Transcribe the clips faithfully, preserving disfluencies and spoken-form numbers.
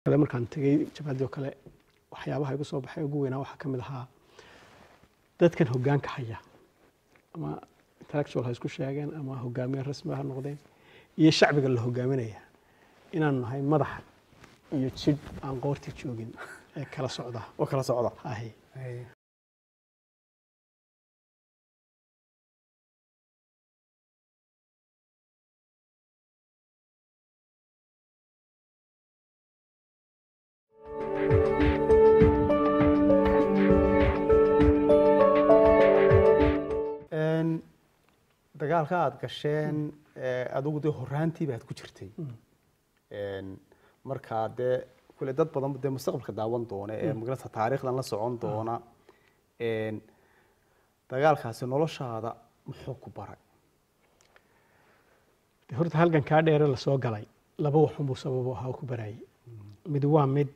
kale markaan tagay jabhadii oo kale waxyaabaha igu soo baxay ugu weynaa waxa kamid ahaa dadkan hoggaanka haya ama intellectual ha isku sheegeen ama hogaamiye rasmi ah noqdeen iyo shacbiga la hogaaminaya inaan nahay madax iyo jid aan qoorti joogin ee kala socda oo kala socda hahay dagaalka aad gasheen adigu dee horaantii baad ku jirtay markaa dee kule dad badan dee mustaqbalka daawan doona ee magarata taariikhdan la socon doona dagaalkaasi noloshaada muxuu ku baray horta halkan kaa dheere la soo galay laba waxun buu sabab u ahaa ku barayay mid waa mid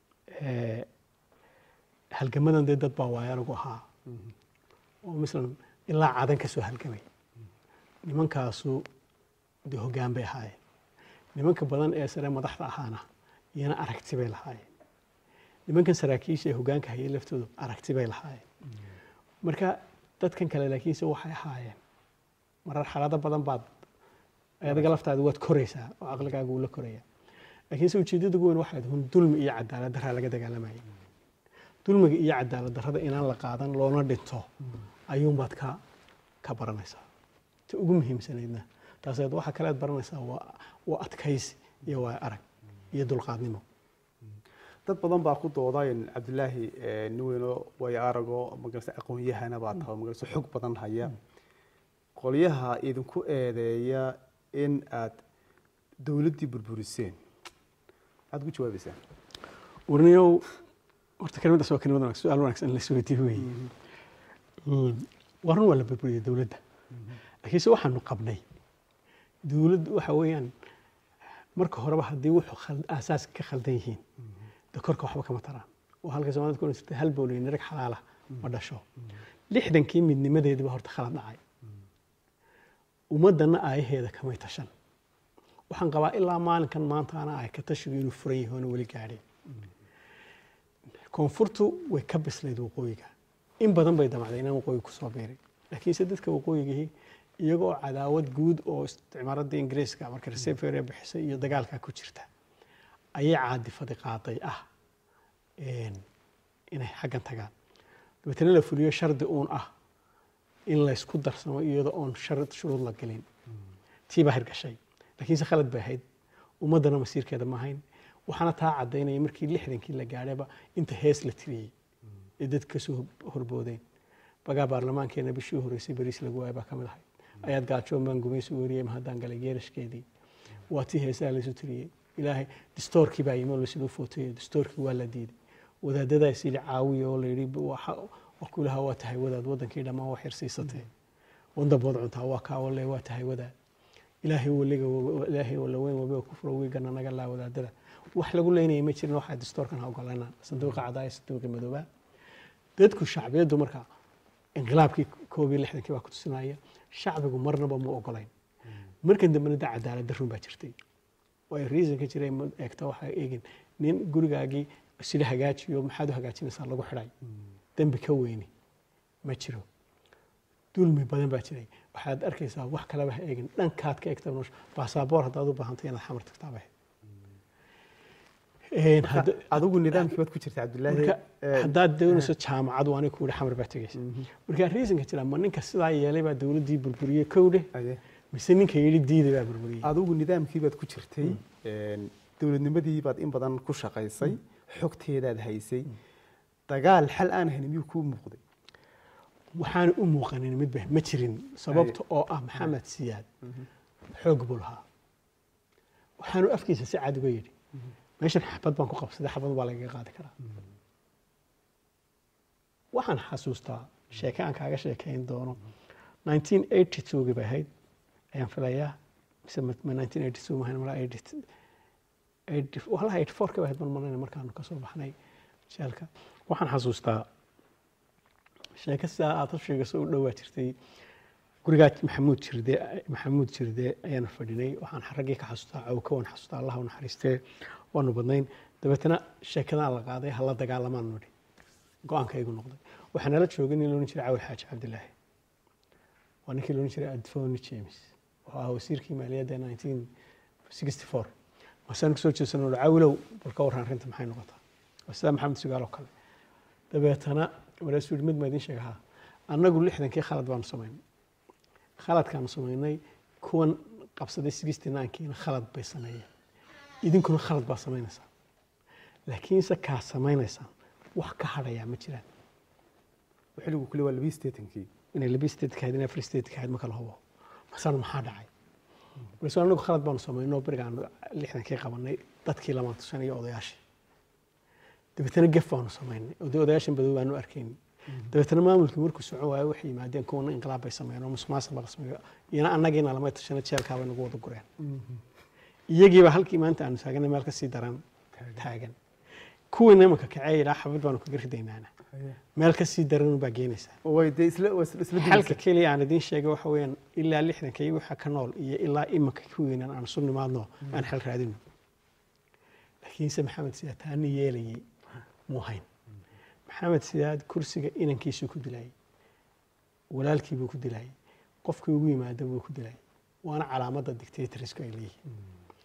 halgamadan dee dad baa waaya anigu ahaa oo mislan ilaa cadan ka soo halgamay nimankaasu dee hoggaan bay ahaayeen nimanka badan ee sare madaxda ahaana iyana aragti bay lahaayeen nimankan saraakiisha ee hoggaanka hayay laftoodu aragti bay lahaayeen marka dadkan kale laakiinse waxay ahaayeen marar xaalado badan baad adiga laftaada waad koraysaa oo caqligaaga uu la koraya laakiinse ujeedada ugu weyn waxay tahay dulmi iyo cadaalad darra laga dagaalamayay dulmiga iyo cadaalad darrada inaan la qaadan loona dhinto ayuunbaad ka ka baranaysaa ta ugu muhiimsanaydna taaseed waxa kale aad baranaysaa waa waa adkaysi iyo waa arag iyo dulqaadnimo dad badan baa ku doodayn cabdilaahi nin weyno way arago magarasa aqoon-yahana baa tahay magarasa xog badan haya qolyaha idinku eedeeya in aad dowladdii burburiseen aad ku jawaabaysaa warniyow horta kelmaddaas waa kelmad wanaagsan su-aal wanaagsan la isweydiiyo weeye warun waa la burburiyey dowladda laakiinse waxaanu qabnay dowladdu waxa weeyaan marka horeba haddii wuxuu aasaaska ka khaldan yihiin de korka waxba kama taraan oo halka soomaalida ku oran jirtay hal bowley nirag xalaala ma dhasho lixdankii midnimadeediba horta khalad dhacay ummaddanna aayaheeda kamay tashan waxaan qabaa ilaa maalinkan maantaana ay ka tashigu inuu furan yahay oona weli gaadhin koonfurtu way ka bislayd waqooyiga in badan bay damacday inaan waqooyiga kusoo biiray laakiinse dadka waqooyigihii iyagoo cadaawad guud oo isticmaaradda ingiriiska marka reseferia bixisay iyo dagaalkaa ku jirta ayay caadifadi qaaday ah inay xaggan tagaan dabeetana la fuliyo shardi uun ah in laysku darsamo iyadoo oon shard shuruud la gelin tii baa hirgashay laakiinse khalad bay ahayd ummaddana masiirkeeda ma ahayn waxaana taa caddaynaya markii lixdankii la gaadhayba inta hees la tiriyey ee dadka kasoo horboodeen bagaa baarlamaankeena bishii horeysay bariis lagu waayay baa ka mid ahayd ayaad gaajoon baan gumaysi weriyey mahaddaan galay geerashkeedii waa tii heesaha laysu tiriyey ilaahay distoorkii baa yimi oo laysugu footeeyey distoorkii waa la diiday wadaadadaas yidhi caawiya oo layidhi ku ilaha waa tahay wadaad waddankii dhammaan wax yarsiisatee wandabood cuntaa waa kaa walle waa tahay wadaad ilaahay waliga ilaahay wala weyn wabi ku furo wiigana naga laa wadaadada wax lagu leynayay ma jirin waxaa distoorkan ha ogolanaa sanduuqa cadaaya sanduuqii madoobaa dadku shacbiyaddu marka inqilaabkii koob iyo lixdankii baa ku tusinaya shacbigu marnaba ma ogolayn markan dambena da cadaalad darrun baa jirtay oo ay reason ka jiray eegta waxaa eegin nin gurigaagii sida hagaajiyo maxaad u hagaajinaysaa lagu xidhay dembi ka weyni ma jiro dulmi badan baa jiray waxaad arkaysaa wax kaleba ha eegin dhankaad ka eegta nolosha baasaboor haddaad u baahantay inaad xamar tagtaa bahay adigu nidaamkii baad ku jirta cabdilaahi haddaad doonayso jaamacad waa aniga ku yidhi xamar baa tegaysa markaa reasonka jira ma ninka sidaa yeelay baa dowladdii burburiyey kowdhe mise ninka yidhi diiday baa burburiyey adigu nidaamkii baad ku jirtay dowladnimadii baad in badan ku shaqaysay xogteedaad haysay dagaal xal aan hayn miyuu kuu muuqday waxaan u muuqanin midba ma jirin sababta oo ah maxamed siyaad xoog buu lahaa waxaanu afkiisa si cad uga yidhi meeshan xabad baan ku qabsaday xabad baa lagaga qaadi karaa waxaan xasuustaa sheeke aan kaaga sheekayn doono nineteen eighty two gii bay ahayd ayaan filayaa mise ma nineteen eighty two mahayn malaa walahi eighty four ka bay ahayd marmarnayna markaanu kasoo baxnay jeelka waxaan xasuustaa sheeke sidaa aad u sheegayso u dhowaa jirtay gurigaa maxamuud jirde maxamuud jirde ayaan fadhinay waxaan raggii ka xasuustaa cawka waan xasuustaa allah u naxariistee waanu badnayn dabeetana sheekadan la qaaday hala dagaalamaan nidhi go-aankaygu noqday waxaa nala joogay nin loodhan jiray cawil xaaji cabdilaahi waa ninkii loodhan jiray adfoni james wuxuu ahaa wasiirkii maaliyadda nineteen sixty four masaan kusoo jeesanoo cawilow bal ka warran arrinta maxay noqotaa waa sida maxamed sugaal oo kale dabeetana walaasuu yidhi mid ma idiin sheega haa annagu lixdankii khalad baanu samaynay khaladkaanu samaynay kuwan qabsaday sixty nine-kiina khalad bay sameeyeen idinkuna khalad baa samaynaysaa laakiinse kaa samaynaysaan wax ka hadhayaa ma jiraan xilligu kule waa labii statenkii inay labii state kahayd inay afar state kahayd ma kala hubo masaan maxaa dhacay balse anagu khalad baanu samaynoo berigaanu lixdankii qabanay dadkii lamaan tusan iyo odayaashii dabeetana gef baanu samaynay oday odayaashan badow baanu arkayn dabeetana maamulkii markuu socon waayo waxay yimaadeen kuwana inqilaab bay sameeyeen oo musuqmaasuq baa la sameeyo iyana annagiina lama tashana jeelkaa bay nagu wada gureen iyagiiba halkii maanta aanu taaganay meel ka sii daran taagan kuwiina imanka kacee yidhaa xabad baanu kaga ridaynaana meel ka sii daran baa geenaysaa way de isla isla halka keliya aan idiin sheegay waxa weeyaan ilaa lixdankii waxa ka nool iyo ilaa imanka kuwiinan aan isu nimaadno aan xal raadino laakiinse maxamed siyaad taani yeelayay muu hayn maxamed siyaad kursiga inankiisuu ku dilayay walaalkii buu ku dilayay qofkii ugu yimaada buu ku dilayay waana calaamadda dictatorska ay leeyihiin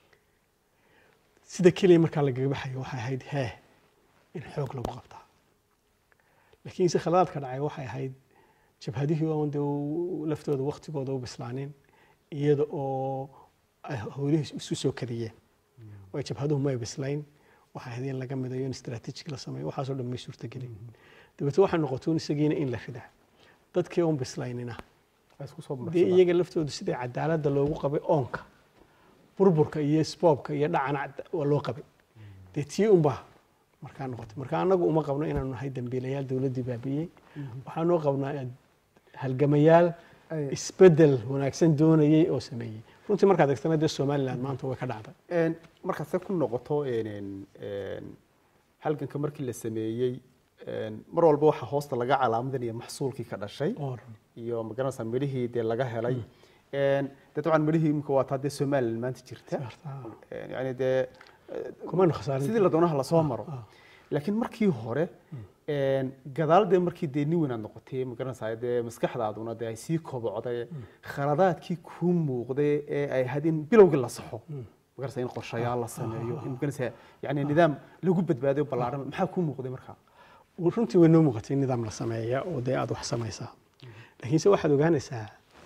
sida keliya markaa lagaga baxayo waxay ahayd hee in xoog lagu qabtaa laakiinse khaladaadka dhacay waxay ahayd jabhadihii oon dee laftooda waktigooda u bislaaneen iyada oo ay howlihii isu soo kadiyeen oo ay jabhaduhu may bislayn waxay ahayd in laga midayo in strategic la sameeyo waxaasoo dhan may suurtagelin dabeetna waxay noqotoon isagiina in la ridaa dadkii oon bislaynina dee iyaga laftoodu sidai cadaaladda loogu qabay oonka burburka iyo sboobka iyo dhacana waa loo qabay dee tii unbaa markaa noqotay marka annagu uma qabno inaanu nahay dambiilayaal dowladdii baabiyey waxaanoo qabnaa halgamayaal isbedel wanaagsan doonayey oo sameeyey runtii markaad eegtana dee somaliland maanta way ka dhacday markaad se ku noqoto halganka markii la sameeyey mar walba waxaa hoosta laga calaamadinaya maxsuulkii ka dhashay iyo magaranaysaa midhihii dee laga helay dee dabcan midhihii imika waa taa dee somaliland maanta jirta yani dee sidii la doonaha lasoo maro laakiin markii hore gadaal dee markii dee nin weynaad noqotay magaranaysaa dee maskaxdaaduna dee ay sii kobocday khaladaadkii kuu muuqday ee ay ahayd in bilowgii la saxo magaranaysaa in qorshayaal la sameeyo in magaranaysaa yani nidaam lagu badbaadiyo ballaaran maxaa kuu muuqday markaa runtii way noo muuqatay nidaam la sameeya oo dee aad wax samaysaa laakiinse waxaad ogaanaysaa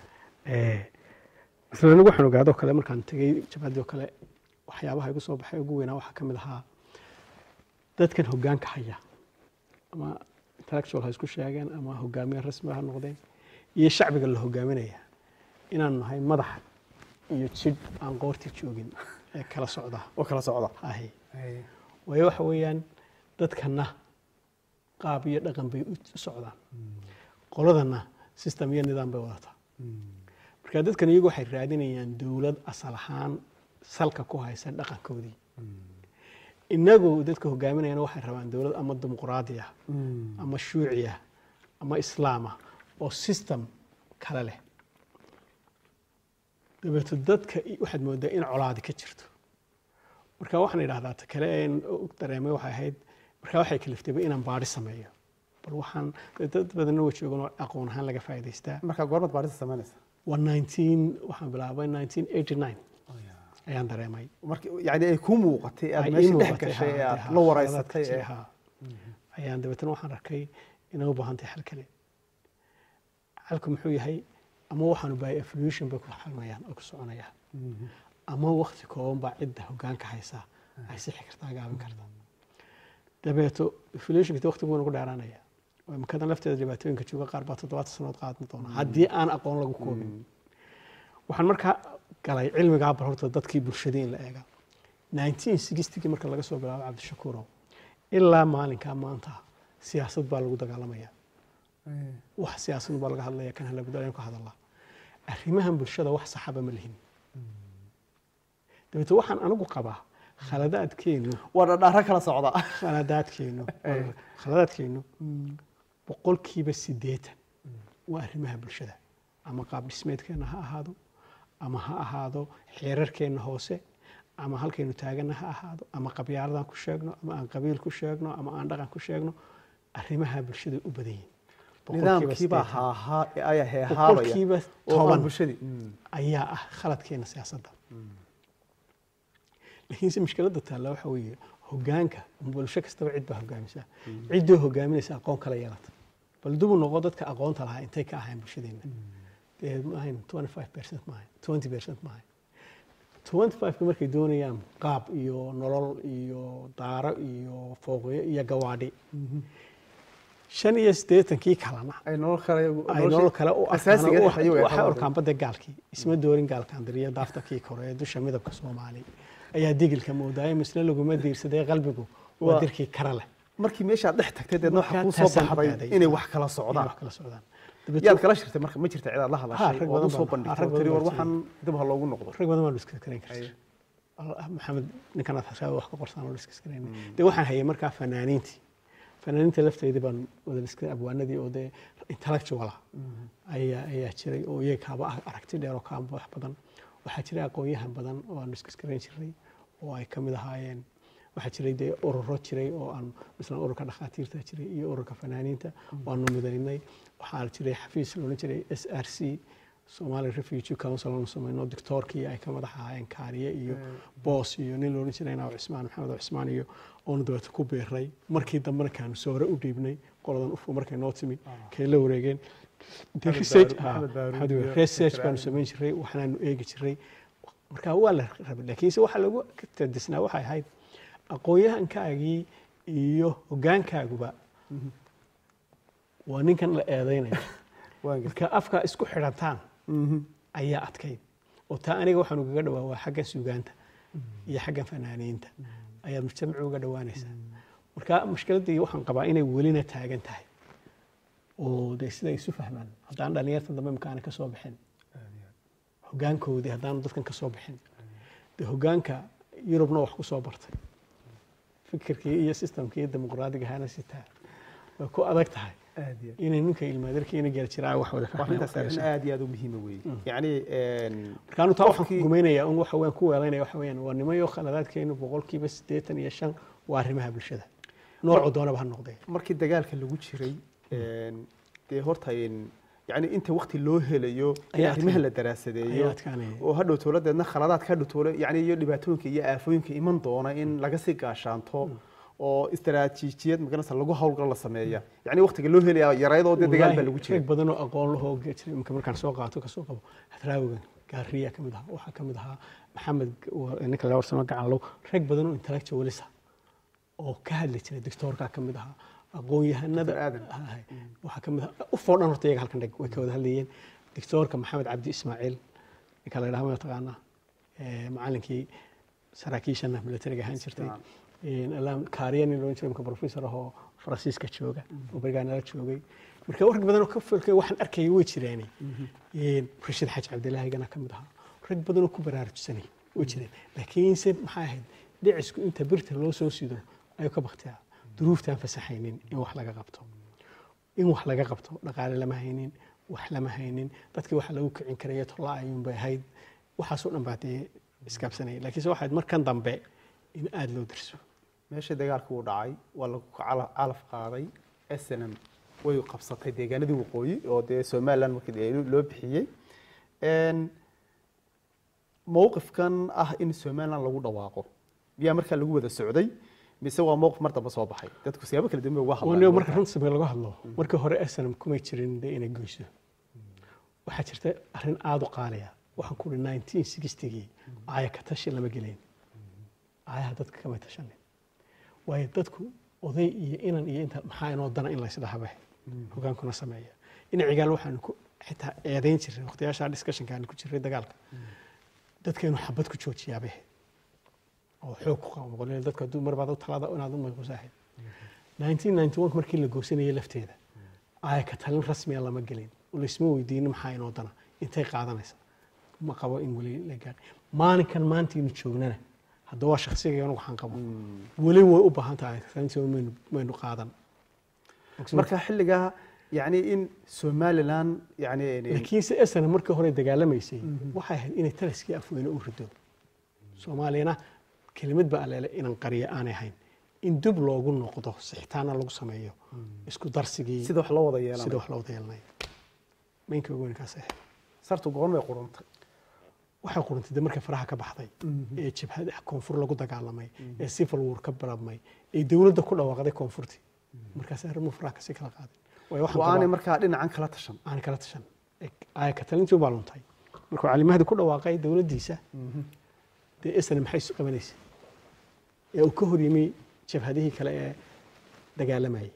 isla anigu waxaan ogaadoo kale markaan tegey jabhadii oo kale waxyaabaha igu soo baxay ugu weynaa waxaa ka mid ahaa dadkan hoggaanka haya ama intellectual ha isku sheegeen ama hogaamiye rasmi ha noqdeen iyo shacbiga la hogaaminaya inaanu nahay madax iyo jidh aan qoortii joogin ee kala socda oo kala socda ahay waayo waxa weeyaan dadkana qaab iyo dhaqan bay u socdaan qoladana system iyo nidaam bay wadataa marka dadkan iyagu waxay raadinayaan dowlad asal ahaan salka ku haysa dhaqankoodii inagu dadka hogaaminayana waxay rabaan dowlad ama dimuqraadi ah ama shuuci ah ama islaam ah oo system kale leh dabeeto dadka waxaad moodaa in colaadi ka jirto marka waxaan idhahdaa ta kale een dareemay waxay ahayd marka waxay kaliftayba inaan baadhi sameeyo bal waxaan dad badanna way joogan oo aqoon ahaan laga faa'iidaystaa marka goormaad baadhista samaynaysaa waa nineteen waxaan bilaabay nineteen eighty nine ayaan dareemay marka yani ay ku muuqatay aad meesha dhex gashay ee aad la waraysatay ee ayaan dabeetana waxaan arkay inay u baahan tahay xal kale xalku muxuu yahay ama waxaanu bahay evolution bay ku xalmayaan oo ku soconayaan ama waqti kooban baa cidda hoggaanka haysa ay sixi kartaa gaabin kartaa dabeeto evolutionka waqtigu wuu nagu dheeraanaya waa makadan lafteeda dhibaatooyinka jooga qaar baa toddobaatan sanood qaadan doona haddii aan aqoon lagu koobin waxaan markaa galay cilmigaa bal horta dadkii bulshadii in la eega nineteen sixty-gii marka laga soo bilaabo cabdishakuurow ilaa maalinkaa maanta siyaasad baa lagu dagaalamaya wax siyaasad baa laga hadlaya kan hala budaan ku hadalaa arrimahan bulshada wax saxaba ma lihin dabeeto waxaan anigu qabaa khaladaadkeenu waa dhadhaara kala socda khaladaadkeenu khaladaadkeenu boqolkiiba siddeetan waa arrimaha bulshada ama qaab dhismeedkeena ha ahaado ama ha ahaado xeerarkeenna hoose ama halkaynu taagana ha ahaado ama qabyaaladan ku sheegno ama aan qabiil ku sheegno ama aan dhaqan ku sheegno arrimaha bulshada u badan yihiin nidaamkiiba haahaa ayaa heehaabaya boqolkiiba toban bulshadii ayaa ah khaladkeena siyaasadda laakiinse mushkiladda taalla waxa weeye hoggaanka bulsho kastaba cid baa hogaamisa ciddoo hogaaminaysa aqoon kala yeelata bal dubu noqo dadka aqoonta lahaa intay ka ahayn bulshadeena dee maahayn twenty five percent maahayn twenty percent maahayn twenty five markay doonayaan qaab iyo nolol iyo daaro iyo fooqyo iyo gawaadhi shan iyo siddeetankii kalena ay nolol kale ay nolol kale u asaasiga waxa orkaan badda gaalkii isma doorin gaalkaan dariya daaftakii kore ee dusha midabka Soomaali ayaa digilka moodaay misla laguma diirsaday qalbigu waa dirkii kara leh markii meesha dhex tagtay deedna waxa ku soo baxday inay wax kala socdaan wax kala socdaan yaad kala shirtay marka ma jirta cid aad la hadashay oo soo bandhigtay tiri war waxaan dib ha loogu noqdo rag badan waa iska kareyn kartaa maxamed ninkan aad xasaab wax ka qorsan oo iska kareyn de waxaan hayay markaa fanaaniintii fanaaniinta lafteedii baan wada iska abwaanadii oo de intellectual ayaa ayaa jiray oo iyaga aragti dheer oo ka wax badan waxaa jiray aqoonyahan badan oo aan iska kareyn jiray oo ay kamid ahaayeen waxaa jiray dee ururo jiray oo aan mislan ururka dhakhaatiirta jiray iyo ururka fanaaniinta waanu midaynay waxaa jiray xafiis loolan jiray S R C Somali Refugee Council oo sameeyno doctorkii ay ka madax ahaayeen kaariye iyo boss iyo nin loolan jiray Naaw Cismaan Maxamed Cismaan iyo oo dawlad ku beeray markii dambana kaanu soore u dhiibnay qoladan u markay noo timi kay la wareegeen research research baan sameyn jiray waxaanu eegi jiray marka waa la rabay laakiin waxa lagu tadisnaa waxay ahayd aqoonyahankaagii iyo hogaankaaguba waa ninkan la eedeynaya marka afka isku xidhantaan ayaa adkayd oo taa aniga waxaan ugaga dhawaa waa xagga suugaanta iyo xagga fanaaniinta ayaa mujtamaca uga dhawaanaysaa marka mushkiladii waxaan qabaa inay welina taagan tahay oo de sida isu fahmaan haddaan dhalinyarta dambe imkaana ka soo bixin hoggaankoodii haddaan dadkan ka soo bixin de hoggaanka Yurubna wax ku soo bartay fikirkii iyo systemkii iyo dimuqraadiga hana sitaa waa ku adag tahay inay ninka ilmaadarkiina gaar jiraa wax wada fahmaan aad iyo aad u muhiim weey yani een markaan taa waxaan gumeynaya in waxa weyn ku weelaynaya waxa weyn waa nimayo khaladaadkeenu boqolkiiba siddeetan iyo shan waa arrimaha bulshada nooc doonaba ha noqday markii dagaalka lagu jiray een de horta in يعني انت وقت loo helayo arrimaha la daraasadeeyo oo hadhow dawladeedna khaladaad ka dhutoola yani iyo dhibaatooyinka iyo aafooyinka iman doona in laga sii gaashaanto oo istaraatiijiyad maganaysa lagu hawlgal la sameeyo yani waqtiga loo helayo yareedo dagaal baa lagu jiray badan oo aqoon loo jiray marka markaan soo qaato ka soo qabo hadraawiga gaariya kamid ah waxa kamid ah maxamed ninka la warsamo gacan loo rag badan oo intellectualist oo ka hadli jiray doctorka kamid ah aqoonyahanada waxa kamid ah u foodhan horta iyaga halkan dhig way ka wada hadlayeen doctorka maxamed cabdi ismaaciil ninka la yiraahdo taqaana ee macallinkii saraakiishana militariga ahaan jirtay in alam kaariyan loo jiray ka professor oo Faransiiska jooga oo barnaamijka joogay marka wark badan oo ka falkay waxaan arkay way jireen in Rashid Xaj Cabdilaahi gana kamid ah rag badan oo ku baraarujsanay way jireen laakiin se maxay ahayd dhicisku inta birta loo soo sido ay ka baqtaa duruuftaan fasaxaynin in wax laga qabto in wax laga qabto dhaqaale lama haynin wax lama haynin dadkii waxa lagu kicin karay tola ayuun bay ahayd waxa soo dhanbaatay iskaabsanay laakiin waxaad markan dambe in aad loo dirso meesha dagaalku uu dhacay waa lagu calaf qaaday S N M way qabsatay deegaanadii waqooyi oo de Soomaaliland markii loo bixiyay een mowqifkan ah in Soomaaliland lagu dhawaaqo biya marka lagu wada socday mise waa mowqif mar dambe soo baxay dadku siyaabo kala duwan uga hadlaan marka runta sameey laga hadlo marka hore S N M kuma jirin inay goyso waxa jirta arrin aad u qaaliya waxaan ku nineteen sixty-gii ay ka tashi lama gelin ay dadka kama tashan way dadku oday iyo inan iyo inta maxaa inoo dana in la isdhaxbay hogaankuna sameeya in cigaal waxaan ku xitaa eedayn jiray waqtiyaasha discussion kan ku jiray dagaalka dadkeenu xabad ku joojiyaabe oo xoog ku qabo qolay dadka duu mar baad u talada inaad u maqsaahay nineteen ninety-one markii la goosanayay lafteeda ay ka talin rasmi ah lama gelin oo la isma weydiin maxaa inoo dana intay qaadanaysa ma qabo in wali la gaar maalinkan maanta inuu joognana haddii waa shakhsiga inuu waxaan qabo wali way u baahan tahay tantii maynu maynu qaadan marka xilliga yani in Somaliland yani laakiin si S N M markii hore dagaalamaysay waxay ahayd inay taliskii afweena u rido soomaaliyana kelimad baa aleele inaan qariyo aanay ahayn in dib loogu noqdo sixitaana lagu sameeyo isku darsigii sida wax loo wada yeelanayo sida wax loo wada yeelanayo mainka ugu weynkaas ah sartu goormay qurantay waxay qurantay de markay faraha ka baxday ee jabhada koonfur lagu dagaalamay ee civil war ka bilaabmay ee dawladda ku dhawaaqday koonfurti markaas arrimo faraha ka sii kala qaaday way wax waana markaa dhinacan kala tashan aan kala tashan ay ka talintii baa luntay markuu calimaha ku dhawaaqay dawladdiisa de isna maxay soo qabanaysaa ee uu ka hor yimi jabhadihii kale ee dagaalamayay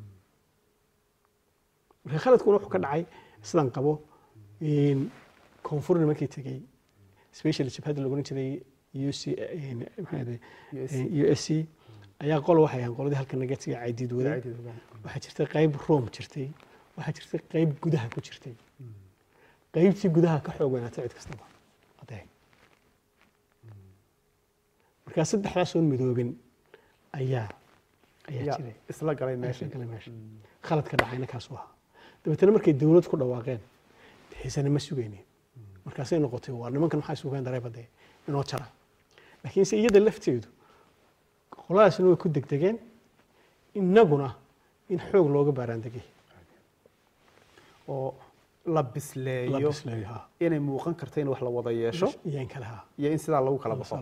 marka khaladkuna wuxuu ka dhacay sidaan qabo in koonfurna markii tagay especially jabhada lagu jiray U C U S C ayaa qol waxay ahaan qoladii halka naga tagay caydid wada waxaa jirtay qayb Rome jirtay waxaa jirtay qayb gudaha ku jirtay qaybtii gudaha ka xoog weynaatay cid kastaba adeeg marka saddexdaas oo midoobin ayaa ayaa jiray isla galay meesha galay meesha khaladka dhacayna kaas waa dabeetana markay dawlad ku dhawaaqeen xiisana ma sugaynin markaasay noqotay waa nimankan maxay suugaan dareebade inoo jara laakiin se iyada lafteedu qoladaasna way ku degdegeen inaguna in xoog looga baaraandegay oo la bisleeyo inay muuqan karto in wax la wada yeesho iyo in kala ha iyo in sidaa lagu kala baxo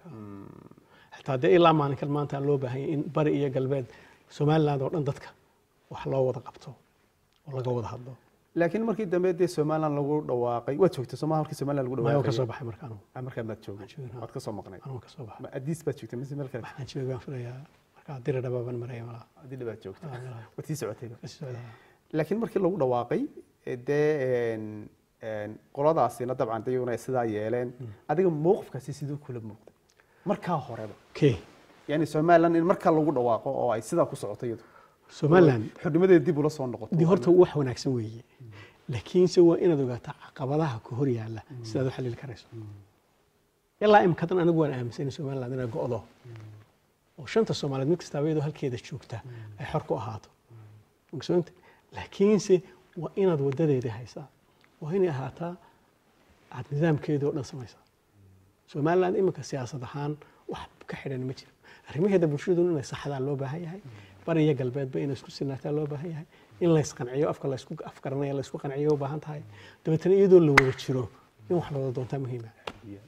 xataa dee ilaa maalinkan maanta loo baahan yahay in bari iyo galbeed Somaliland oo dhan dadka wax loo wada qabto oo laga wada hadlo laakiin markii dambe dee Somaliland lagu dhawaaqay waa joogtay Soomaaliya halkii Somaliland lagu dhawaaqay ka soo baxay markaan markaa ma joogay waad ka soo maqnay anoo ka soo baxay ma Addis baa joogtay mise meel kale waxaan joogay waan filayaa markaa dira dhababan maray mala Addis baa joogtay watii socotay socotay laakiin markii lagu dhawaaqay dee een qoladaasina dabcan dayuuna sidaa yeeleen adiga mowqifkaasi sidoo kula muuqday markaa horeba okay yani Somaliland in markaa lagu dhawaaqo oo ay sidaa ku socotay iyadu Somaliland xudnimadeeda dib ula soo noqoto di horta wax wanaagsan weeye laakiin se waa inaad ogaataa caqabadaha ku hor yaala sidaad u xalil karayso ilaa imkadan anigu waan aaminsan Somaliland inay go'do oo shanta Soomaaliyeed mid kasta iyadoo halkeeda joogta ay xor ku ahaato ogsoonta laakiin se waa inaad wadadeeda haysaa waa inay ahaataa aad nidaamkeeda oo dhan samaysaa Somaliland imika siyaasad ahaan wax ka xidhan ma jiro arrimaheeda bulshadu inay saxdaan loo baahan yahay bariya galbeedba inay isku sinaataa loo baahan yahay in la isqanciyo afka la isku afkaranayo la isku qanciyo u baahan tahay dabeetana iyadoo la wada jiro in wax la wada doontaa muhiim ah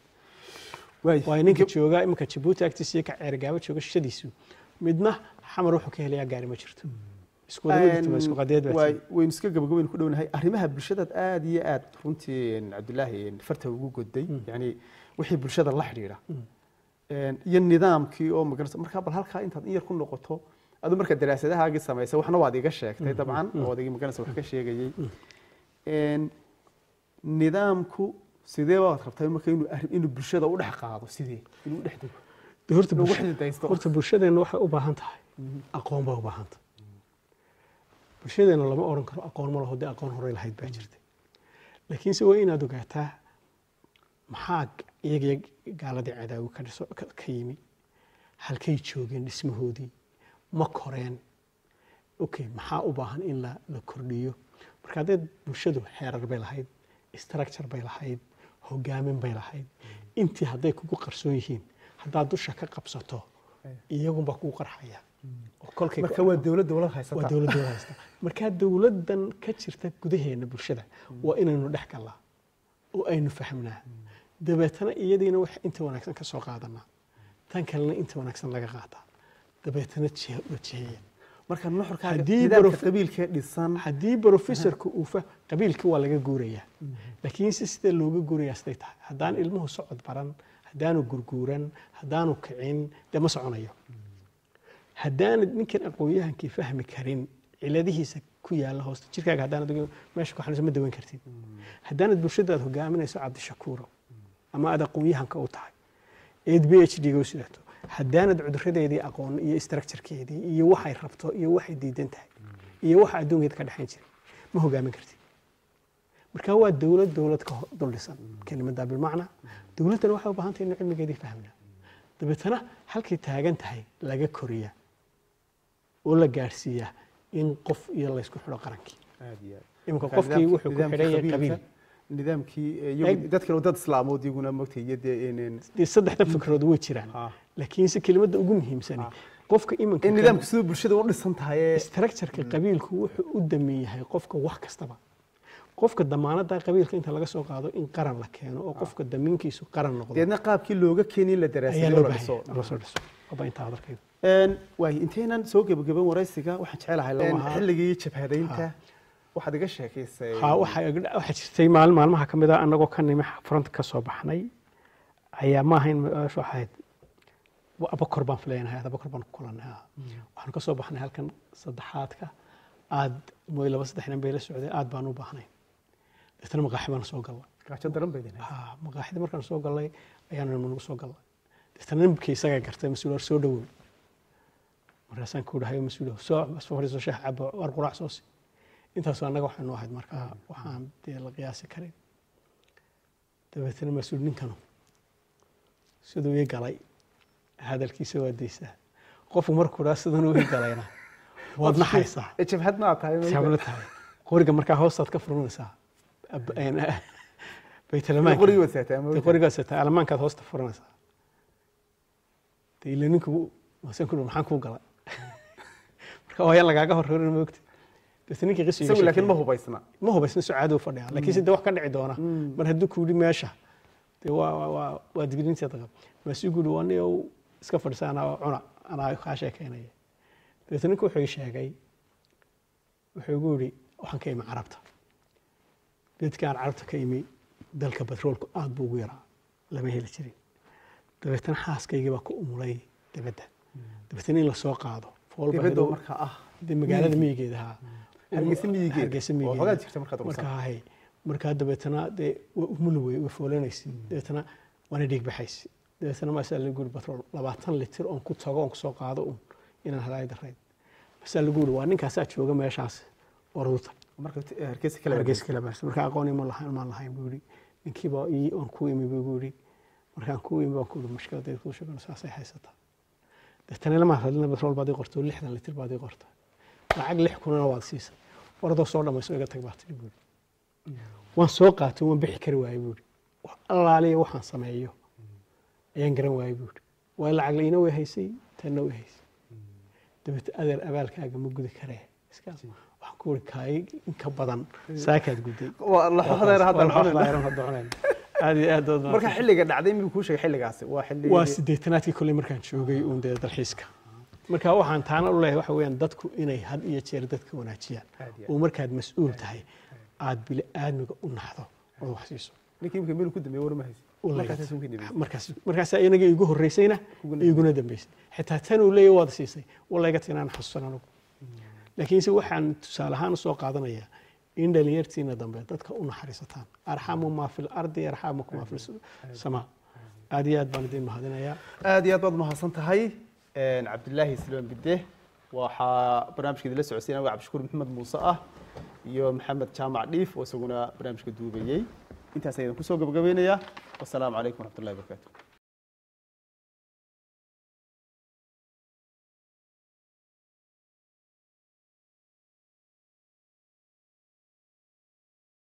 way ninka jooga imika Djibouti agtiisa ka ceergaabo jooga shadiisu midna xamar wuxuu ka helayaa gaari ma jirto isku wada isku qadeed way way iska gabagabeyn ku dhownahay arrimaha bulshada aad iyo aad runtii Cabdullaahi farta ugu goday yani wixii bulshada la xiriira een iyo nidaamkii oo magarasa marka bal halka intaad in yar ku noqoto adu marka daraasadahaagi sameysay waxna waad iga sheegtay dabcan oo adiga magarasa wax ka sheegayay een nidaamku sidee waad rabtay marka inuu inuu bulshada u dhax qaado sidee inuu dhax dhigo horta bulshada horta bulshadeena waxay u baahan tahay aqoon baa u baahan tahay bulshadeena lama oran karo aqoon ma laho dee aqoon hore lahayd baa jirtay laakiin se waa inaad ogaataa maxaa iyaga gaaladii cadaawi ka dhiso ka yimi halkay joogeen dhismahoodii ma koreen okay maxaa u baahan in la la kordhiyo marka dad bulshadu xeerar bay lahayd structure bay lahayd hogaamin bay lahayd intii hadday kugu qarsoon yihiin haddaad dusha ka qabsato iyagunba kugu qarxaya oo kolkay marka waa dawlad dawlad haysata waa dawlad dawlad haysata marka dawladdan ka jirta gudaheena bulshada waa inaynu dhex galnaa oo aynu fahamnaa dabeetana iyadiina wax inta wanaagsan ka soo qaadanaa tan kalena inta wanaagsan laga qaataa dabeetana jiheeya marka nuxurka nidaamka qabiilka dhisan hadii professorku uu fa qabiilka waa laga guurayaa laakiin si sida looga guurayaa siday tahay hadaan ilmuhu socod baran hadaanu gurguuran hadaanu kicin dama soconayo hadaan ninkan aqoonyahankii fahmi karin ciladihiisa ku yaala hoosta jirkaaga hadaan meesha ku xanuunsan ma dawan kartid hadaan bulshadaada hogaaminayso Cabdi Shakuuro ama aad aqoonyahanka u tahay ee B H D ga u sidato haddaanad cuduradeedii aqoon iyo structurekeedii iyo waxay rabto iyo waxay diidan tahay iyo waxa adduunkeeda ka dhaxayn jiray ma hogaamin kartid marka waa dawlad dawlad ka dulisan kelimada bil macna dawladdan waxay u baahan tahay in cilmigeedii fahmna dabeetana halkii taagan tahay laga koriya oo la gaarsiiya in qof iyo la isku xidho qarankii aad iyo imka qofkii wuxuu ku xidhay qabiil nidaamkii iyagu dadkana dad islaamood iyaguna magtay iyadee in dee saddexda fikradood way jiraan Ah. laakiin si kelimada ugu muhiimsan Ah. qofka imanka in nidaamku sidoo bulshada u dhisan tahay structure-ka qabiilku wuxuu u damin yahay qofka wax kastaba qofka damaanada qabiilka inta laga soo qaado in qaran la keeno oo qofka daminkiisu qaran noqdo deedna qaabkii looga keenay la ayaa daraasaday loo oo la baahan dhiso yahay loo soo dhiso oba intaa hadalkayda een waay inteenan soo gabagaban waraysiga waxaan jecelahay Loo in ahaa. xilligii jabhadaynta waxaad iga sheekaysay haa waxaa waxaa jirtay maalin maalmaha ka mid ah annagoo ka nimi front ka soo baxnay ayaa ma ahayn meeshu ahayd abakor baan filaynahay abakor baan ku kulannay haa. waxaan ka soo baxnay halkan saddexaadka aad mooy laba saddex nin bay la socday aad baan u baahnay dadna maqaaxi baan soo galnay gaajo daran bay dhinay haa maqaaxida markaan soo galnay ayaan nagu soo galnay dadna ninkii isaga gartay mas-uul soo dhawow markaasaan ku dhahay mas-uul soo soo fariiso shaah cabo war quraac soo si intaas annaga waxaanu ahayd markaa waxaan dee la qiyaasi karin dabeetana mas-uul ninkanu siduu ii galay hadalkiisa waa daysaa qofku markuu dhaa sidan uu ii galayna waad naxaysaa jabhad ma tahay sababna tahay qoriga markaa hoostaad ka furanaysaa baytalamaanka qoriga wasataa ma qoriga wasataa almaankaad hoosta furanaysaa dee ila ninku wasan ku maxaan kuu galay marka waa lagaaga horreerin moogta bas ninkii qisiga isagu laakiin ma hubaysna ma hubaysna sucaad uu fadhiya laakiin sidoo wax ka dhici doona mar hadduu ku yidhi meesha dee waa waa waa digniinteeda qab maasuu guuri waa nin uu iska fadhisaa anaa cuna anaa kaa sheekeynaya dabeetna ninku wuxuu ii sheegay wuxuu igu yidhi waxaan ka imi carabta dadkaan carabta ka imi dalka batroolku aad buu ugu yaraa lama heli jirin dabeetna xaaskaygii baa ku umulay dibadda dabeetna in la soo qaado dibadda marka ah dee magaalada miyigeeda haa hargeysa miyigeeda hargeysa oo miyigeeda xogaa jirta markaad marka ruqsad hay markaa dabeetna dee waa umuli wey way foolanaysi dabeetna waana dhiig baxaysi dabeetna maasaa lagu yiri batrool labaatan litir oon ku tago oon kusoo qaado un inaan halaay darayd maasaa lagu yiri waa ninkaasaa jooga meeshaas oruuta marka hargeysa kale hargeysa kale baas marka aqooni ma lahayn ma lahayn buu yiri ninkiiba ii oon ku imi buu yiri markaan ku imi baan ku yiri mushkiladda ku sheegano saasay haysataa dabeetna lama hadlina batrool baad ii qorto lixdan litir baad ii qorto lacag lix kunana waad siisay ordoo soo dhamayso iga tag baa tiri buu waan soo qaatay waan bixi kari waayay buu wax allaaliya waxaan sameeyo ayaan garan waayay buu waa lacag layna way haysay tanna way haysay dabeetna adeer abaalkaaga ma gudi karee iska waxaan ku wari kaay in ka badan saakaad guday waa la xodeer hadda aad iyo aad dood marka xilliga dhacday miyuu kuu sheegay xilligaasi waa xilli waa sideetanaadkii kolley markaan joogay uun dee dalxiiska marka waxaan taana u leeyahay waxa weeyaan dadku inay had iyo jeer dadka wanaajiyaan oo markaad mas-uul tahay aad bili aadmiga u naxdo oo wax siiso ninkii imika meel ku dambeeyay war ma haysan markaas markaas inaga igu horeysayna iguna dambeysay xitaa tan uu leeyahay waad siisay wallaga tinaan xasuusan anigu laakiin si waxaan tusaale ahaan u soo qaadanayaa in dhalinyartiina dambe dadka u naxariisataan arxamu maa fil ardi yarxamukum maa fil samaa aad iyo aad baan idin mahadinayaa aad iyo aad baad mahadsan tahay cabdilaahi silmaan bide waxaa barnaamijkeeda la socodsiin aniga cabdishakuur maxamed muuse ah iyo maxamed jaamac dhiif oo isaguna barnaamijka duubayey intaas ayaan kusoo gabagabeynayaa wasalaamu calaykum waraxmatullahi wabarakaatu